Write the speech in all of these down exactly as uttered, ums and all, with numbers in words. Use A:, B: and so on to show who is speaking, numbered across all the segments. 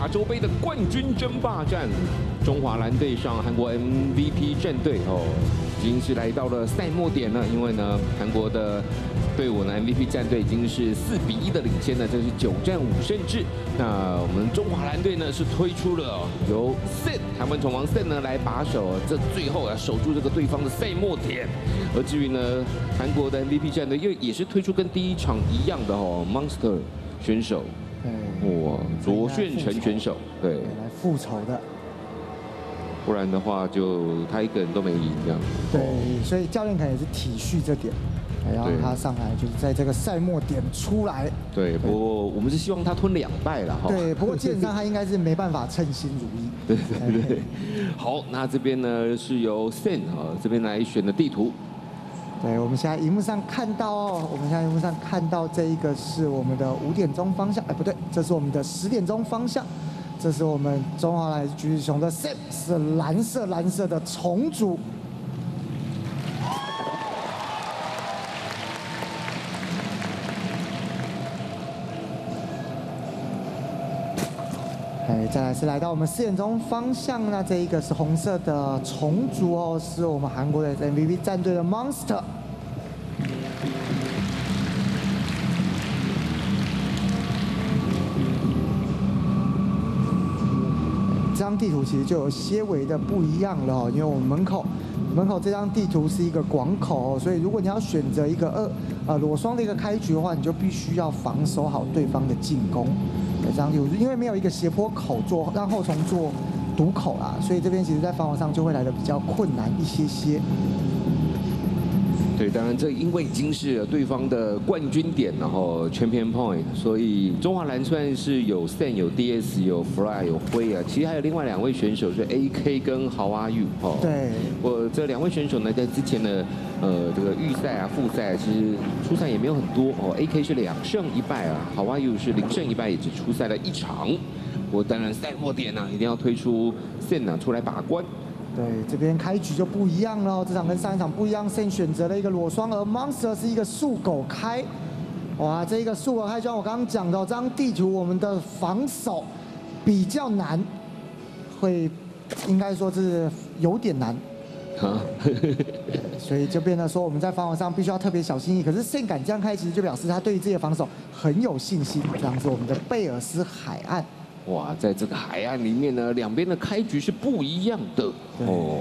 A: 亚洲杯的冠军争霸战，中华蓝对上韩国 M V P 战队哦，已经是来到了赛末点了。因为呢，韩国的队伍呢 M V P 战队已经是四比一的领先了，这是九战五胜制。那我们中华蓝队呢是推出了由 Sen 韩文宠王 Sen 呢来把守，这最后啊守住这个对方的赛末点。而至于呢，韩国的 M V P 战队又也是推出跟第一场一样的哦 Monster 选手。 哇，卓炫成选手，对，
B: 来复仇的，
A: 不然的话就他一个人都没赢这样。
B: 对，所以教练可能也是体恤这点，然后他上来就是在这个赛末点出来。
A: 对，不过我们是希望他吞两败了哈。
B: 对，不过基本上他应该是没办法称心如意。
A: 对对对，好，那这边呢是由 Sen 啊这边来选的地图。
B: 对，我们现在荧幕上看到哦，我们现在荧幕上看到这一个是我们的五点钟方向，哎，不对，这是我们的十点钟方向，这是我们中华蓝橘子熊的 Sen 是蓝色蓝色的重组。哎，再来是来到我们四点钟方向，那这一个是红色的重组哦，是我们韩国的 M V P 战队的 Monster。这张地图其实就有些微的不一样了哦，因为我们门口门口这张地图是一个广口哦，所以如果你要选择一个二呃裸双的一个开局的话，你就必须要防守好对方的进攻。 这张地图因为没有一个斜坡口做让后虫做堵口啦，所以这边其实在防守上就会来的比较困难一些些。
A: 对，当然这因为已经是对方的冠军点，然后 Champion Point， 所以中华蓝虽然是有 Sen 有 D S 有 Fly 有辉啊，其实还有另外两位选手是 A K 跟 How Are You 哦。
B: 对，
A: 我这两位选手呢，在之前的呃这个预赛啊、复赛，其实出赛也没有很多哦。A K 是两胜一败啊 ，How Are You 是零胜一败，也只出赛了一场。我当然赛末点呢、啊，一定要推出 Sen 啊出来把关。
B: 对，这边开局就不一样了，这场跟上一场不一样 ，Sen 选择了一个裸双，而 Monster 是一个速狗开。哇，这一个速狗开，就像我刚刚讲的，这张地图我们的防守比较难，会应该说是有点难。啊，所以就变得说我们在防守上必须要特别小心翼翼。可是 Sen 敢这样开，其实就表示他对于自己的防守很有信心。这样是我们的贝尔斯海岸。
A: 哇，在这个海岸里面呢，两边的开局是不一样的哦。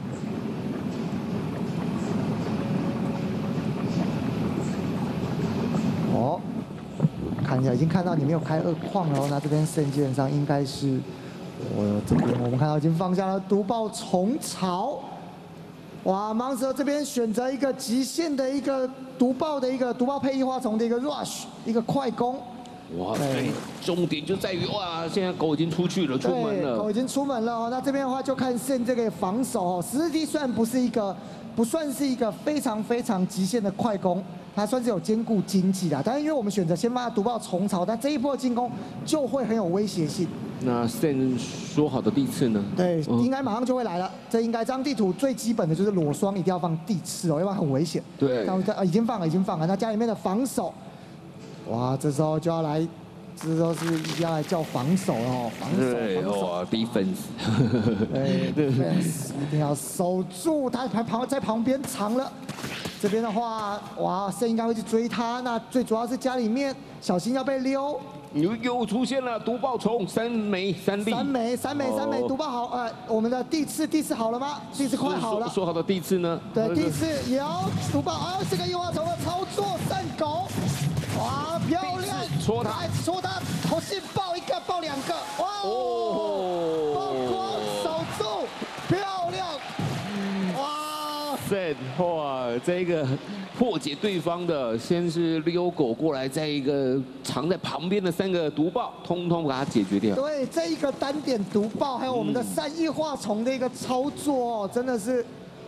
B: 哦，看起来已经看到你没有开二矿了，那这边 Sen 基本上应该是，我这边我们看到已经放下了毒爆虫巢。哇 ，Monster 这边选择一个极限的一个毒爆的一个毒爆配异花虫的一个 rush， 一个快攻。
A: 哇，对，重点就在于哇，现在狗已经出去了，出门了。
B: 狗已经出门了哦。那这边的话就看 Sen 这个防守哦，十字 T 虽然不是一个，不算是一个非常非常极限的快攻，它算是有兼顾经济的。但是因为我们选择先把它毒爆虫巢，但这一波进攻就会很有威胁性。
A: 那 Sen 说好的地刺呢？
B: 对，嗯、应该马上就会来了。这应该这张地图最基本的就是裸双一定要放地刺哦，要不然很危险。
A: 对，
B: 呃已经放了，已经放了。那家里面的防守。 哇，这时候就要来，这时候是一定要来叫防守哦，防守，防守
A: 哦 ，defense，
B: 对 ，defense 一定要守住，他旁旁在旁边藏了，这边的话，哇，Sen应该会去追他，那最主要是家里面小心要被溜。
A: 又又出现了毒爆虫，三枚三粒，
B: 三枚三枚三枚毒爆好，呃，我们的地刺地刺好了吗？地刺快好了。
A: 说好的地刺呢？
B: 对，地刺有毒爆，哦，这个异花虫的操作善狗。 哇，漂亮！
A: 戳他，
B: 戳他，头先爆一个，爆两个，哇哦！爆光，守住，漂亮！哇
A: ！Sen， 哇，这个破解对方的，先是溜狗过来，再一个藏在旁边的三个毒爆，通通把它解决掉。
B: 对，这一个单点毒爆，还有我们的善异化虫的一个操作，哦，真的是。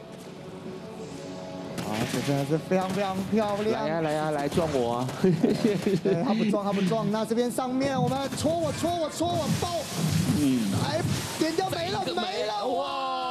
B: 啊，这真的是非常非常漂亮！
A: 来呀、啊、来呀、啊、来撞我啊！
B: 对，他不撞他不撞。那这边上面我们戳我戳我戳我爆，嗯，哎，点掉没了没了！哇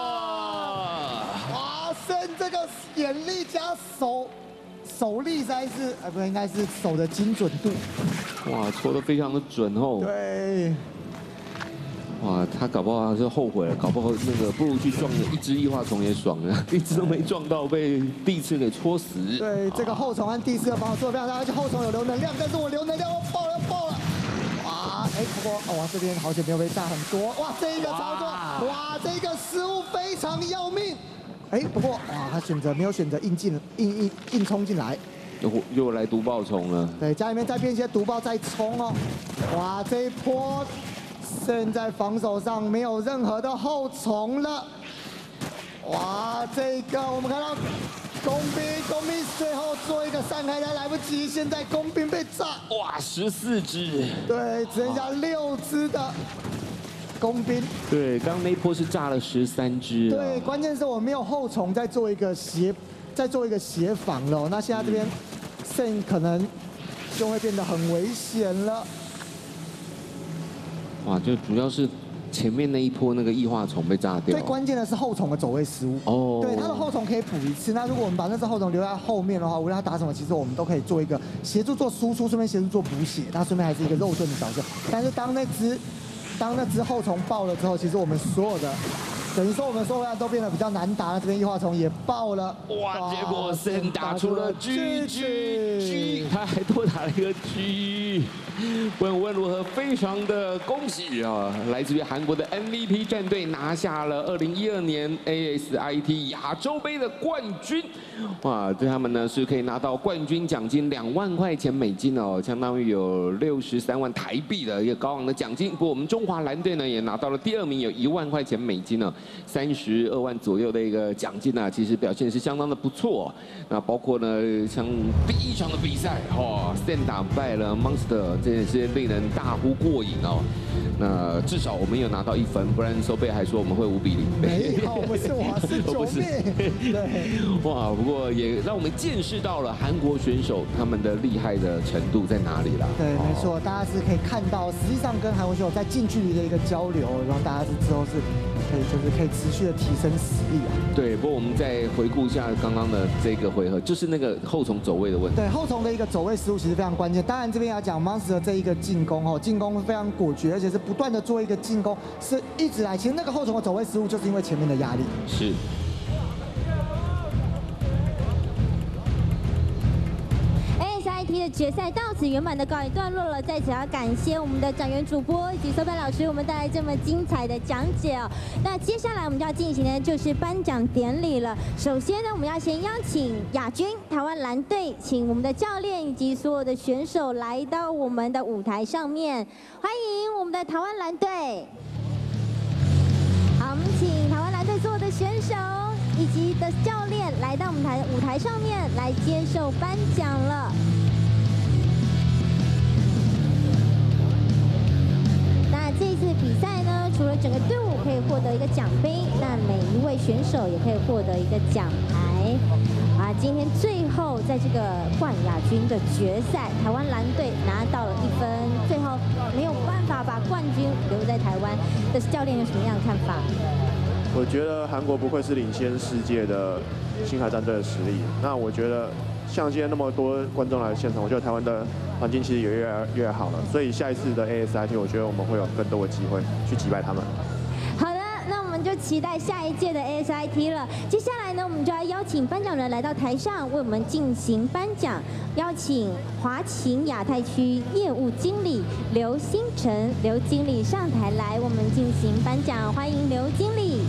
B: 哇，Sen这个眼力加手手力实在是，呃不应该是手的精准度。
A: 哇，戳得非常的准哦。
B: 对。
A: 哇，他搞不好是后悔了，搞不好那个不如去撞一只异化虫也爽了，一只都没撞到，被第一次给戳死。
B: 对，这个后虫和第四个防守做得非常大，而且后虫有留能量，但是我留能量要爆了要爆了。哇，哎，不过哇这边好险没有被炸很多。哇，这一个操作，哇，这个失误非常要命。哎，不过哇，他选择没有选择硬进硬硬硬冲进来。
A: 又又来毒爆虫了，
B: 对，家里面再变一些毒爆再冲哦，哇，这一波现在防守上没有任何的后虫了，哇，这个我们看到工兵，工兵最后做一个散开还来不及，现在工兵被炸，
A: 哇，十四只，
B: 对，只剩下六只的工兵，
A: 对，刚刚那一波是炸了十三只，
B: 对，关键是我没有后虫再做一个协。 再做一个协防了，那现在这边胜可能就会变得很危险了。
A: 哇，就主要是前面那一波那个异化虫被炸掉。
B: 最关键的是后虫的走位失误。哦。对，他的后虫可以补一次。那如果我们把那只后虫留在后面的话，无论他打什么，其实我们都可以做一个协助做输出，顺便协助做补血，他顺便还是一个肉盾的角色。但是当那只当那只后虫爆了之后，其实我们所有的。 等于说我们所有人都变得比较难打了，这边异化虫也爆了。
A: 哇！结果先打出了 G G G， 他还多打了一个 G。问无论如何，非常的恭喜啊！来自于韩国的 M V P 战队拿下了二零一二年 A S I T 亚洲杯的冠军。哇！对他们呢是可以拿到冠军奖金两万块钱美金哦，相当于有六十三万台币的一个高昂的奖金。不过我们中华蓝队呢也拿到了第二名，有一万块钱美金呢。 三十二万左右的一个奖金啊，其实表现是相当的不错。那包括呢，像第一场的比赛，哇 ，Sen 打败了 Monster， 这也是令人大呼过瘾哦。那至少我们有拿到一分，不然收贝还说我们会五比零。
B: 没有，不是我是九妹。对。
A: 哇，不过也让我们见识到了韩国选手他们的厉害的程度在哪里啦。
B: 对，没错，大家是可以看到，实际上跟韩国选手在近距离的一个交流，然后大家是之后是可以就是可以持续的提升实力啊。对，
A: 不过我们再回顾一下刚刚的这个回合，就是那个后虫走位的问题。
B: 对，后虫的一个走位失误其实非常关键。当然这边要讲 Monster 的这一个进攻哦，进攻非常果决，而且是不断的做一个进攻，是一直来。其实那个后虫的走位失误就是因为前面的压力。
A: 是。
C: A S I T 的决赛到此圆满的告一段落了，在此要感谢我们的展元主播以及收班老师，我们带来这么精彩的讲解哦。那接下来我们就要进行的就是颁奖典礼了。首先呢，我们要先邀请亚军台湾蓝队，请我们的教练以及所有的选手来到我们的舞台上面，欢迎我们的台湾蓝队。好，我们请台湾蓝队所有的选手以及的教练来到我们台舞台上面来接受颁奖了。 那这一次比赛呢，除了整个队伍可以获得一个奖杯，那每一位选手也可以获得一个奖牌。啊，今天最后在这个冠亚军的决赛，台湾蓝队拿到了一分，最后没有办法把冠军留在台湾。但是教练有什么样的看法？
D: 我觉得韩国不愧是领先世界的星海战队的实力。那我觉得。 像今天那么多观众来现场，我觉得台湾的环境其实也越来越好了，所以下一次的 A S I T， 我觉得我们会有更多的机会去击败他们。
C: 好的，那我们就期待下一届的 A S I T 了。接下来呢，我们就要邀请颁奖人来到台上为我们进行颁奖，邀请华勤亚太区业务经理刘星辰刘经理上台来，我们进行颁奖，欢迎刘经理。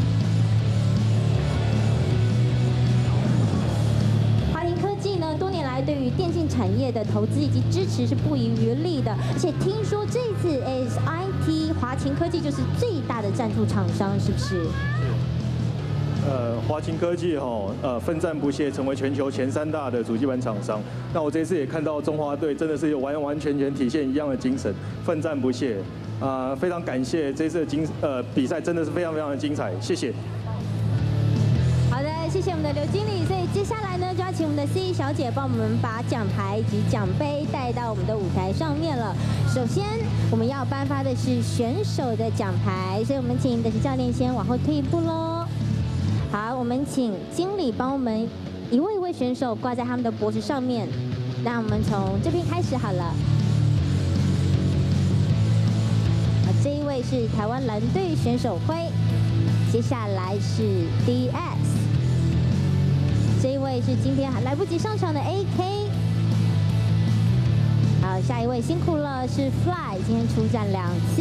C: 多年来，对于电竞产业的投资以及支持是不遗余力的，而且听说这次 A S I T 华勤科技就是最大的赞助厂商，是不是？是。
E: 呃，华勤科技哈、哦，呃，奋战不懈，成为全球前三大的主机板厂商。那我这次也看到中华队真的是有完完全全体现一样的精神，奋战不懈。啊、呃，非常感谢这次的精呃比赛真的是非常非常的精彩，谢谢。
C: 好的，谢谢我们的刘经理。所以接下来呢，就要请我们的 C E 小姐帮我们把奖牌以及奖杯带到我们的舞台上面了。首先，我们要颁发的是选手的奖牌，所以我们请的是教练先往后退一步喽。好，我们请经理帮我们一位一位选手挂在他们的脖子上面。那我们从这边开始好了。这一位是台湾蓝队选手会，接下来是 D S， 这一位是今天还来不及上场的 A K。好，下一位辛苦了，是 Fly， 今天出战两次。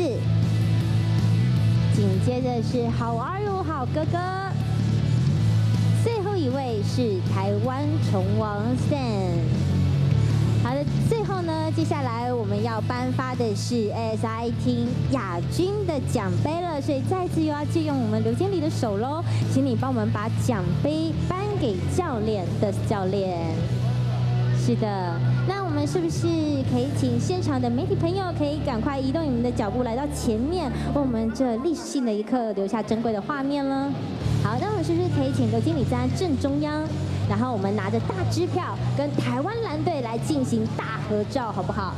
C: 紧接着是好 Are You 好哥哥。最后一位是台湾虫王 Sam。好的，最后呢，接下来我们要颁发的是 A S I 厅亚军的奖杯了，所以再次又要借用我们刘经理的手喽，请你帮我们把奖杯颁给教练的教练。是的，那我们是不是可以请现场的媒体朋友可以赶快移动你们的脚步来到前面，为我们这历史性的一刻留下珍贵的画面了？好，那我们是不是可以请刘经理站在正中央？然后我们拿着大支票跟台湾蓝队来进行大合照，好不好？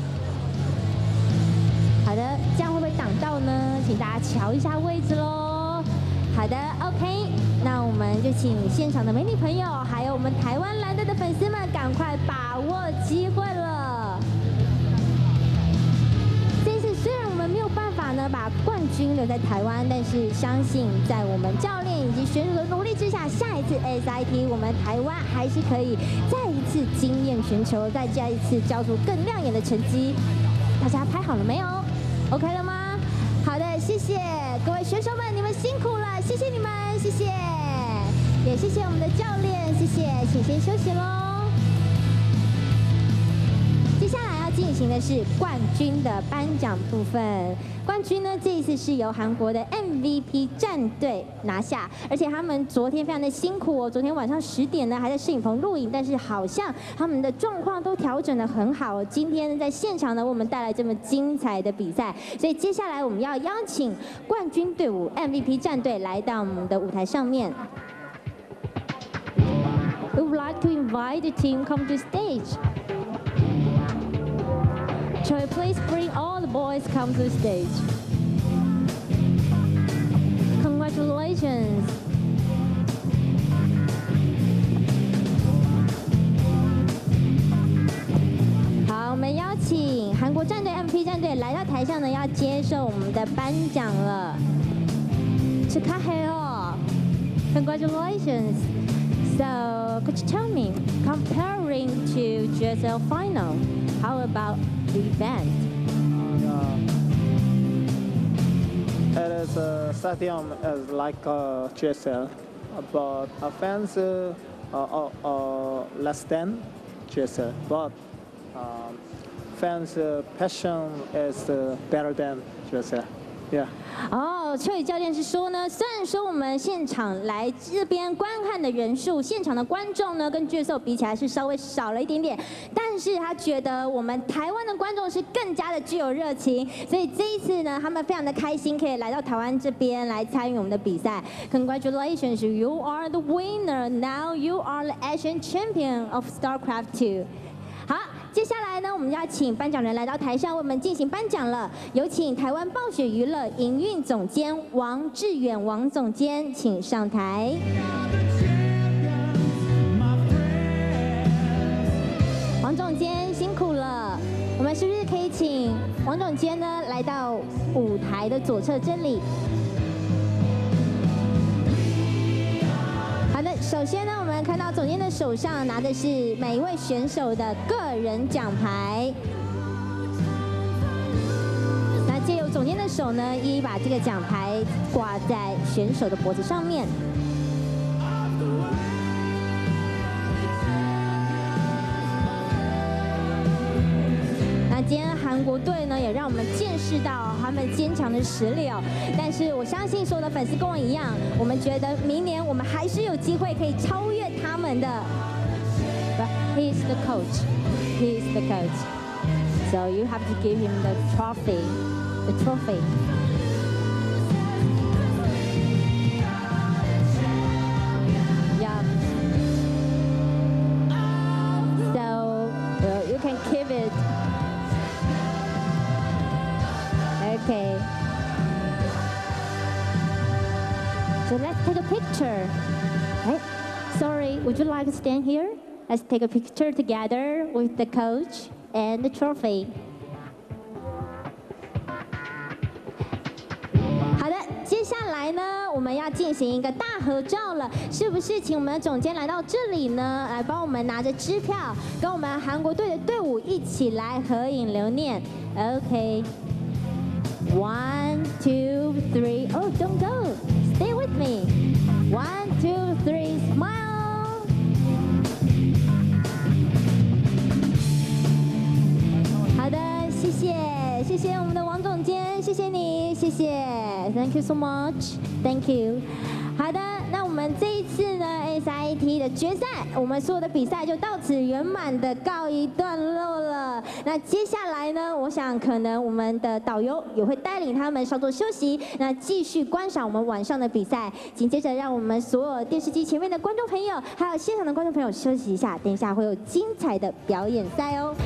C: 好的，这样会不会挡到呢？请大家瞧一下位置喽。好的 ，OK， 那我们就请现场的媒体朋友，还有我们台湾蓝队的粉丝们，赶快把握机会了。这一次虽然我们没有办法呢把冠军留在台湾，但是相信在我们教练以及选手的努力之下，下一次 A S I T 我们台湾还是可以再一次惊艳全球，再再一次交出更亮眼的成绩。大家拍好了没有 ？OK 了吗？好的，谢谢各位选手们，你们辛苦了，谢谢你们，谢谢，也谢谢我们的教练，谢谢，请先休息喽。接下来要进行的是冠军的颁奖部分。冠军呢，这一次是由韩国的 M V P 战队拿下，而且他们昨天非常的辛苦哦，昨天晚上十点呢还在摄影棚录影，但是好像他们的状况都调整得很好哦。今天在现场呢，为我们带来这么精彩的比赛，所以接下来我们要邀请冠军队伍 M V P 战队来到我们的舞台上面。We would like to invite the team come to stage. Troy, please bring all the boys come to the stage. Congratulations. 好，我们邀请韩国战队 M V P 战队来到台上呢，要接受我们的颁奖了。축하해요. Congratulations. So, could you tell me, comparing to G S L final, how about the event?
F: Uh, it is a stadium is like uh, G S L, but uh, fans uh, are, are less than G S L. But um, fans' uh, passion is uh, better than G S L. Yeah.
C: 哦，邱宇教练是说呢，虽然说我们现场来这边观看的人数，现场的观众呢跟角色比起来是稍微少了一点点，但是他觉得我们台湾的观众是更加的具有热情，所以这一次呢，他们非常的开心可以来到台湾这边来参与我们的比赛。Congratulations, you are the winner. Now you are the Asian champion of StarCraft two. 好。接下来呢，我们要请颁奖人来到台上为我们进行颁奖了。有请台湾暴雪娱乐营运总监王志远王总监，请上台。王总监辛苦了，我们是不是可以请王总监呢来到舞台的左侧这里？好的，首先呢，我们看到总监的手上拿的是每一位选手的个人奖牌。那借由总监的手呢，一一把这个奖牌挂在选手的脖子上面。那今天韩国队呢，也让我们见识到他们坚强的实力哦。但是我相信所有的粉丝跟我一样，我们觉得明年我们还是有机会可以超越他们的。But he is the coach. He is the coach. So you have to give him the trophy. The trophy. Yeah. So well, you can keep it. Okay. So let's take a picture. Hey, sorry, would you like to stand here? Let's take a picture together with the coach and the trophy. 来呢，我们要进行一个大合照了，是不是？请我们的总监来到这里呢，来帮我们拿着支票，跟我们韩国队的队伍一起来合影留念。OK。One, two, three. Oh, don't go. Stay with me. One, two, three. Smile. 好的，谢谢，谢谢我们的王总监，谢谢你，谢谢 ，Thank you so much, Thank you。好的，那我们这一次呢 S I T 的决赛，我们所有的比赛就到此圆满的告一段落了。那接下来呢，我想可能我们的导游也会带领他们稍作休息，那继续观赏我们晚上的比赛。紧接着，让我们所有电视机前面的观众朋友，还有现场的观众朋友休息一下，等一下会有精彩的表演赛哦。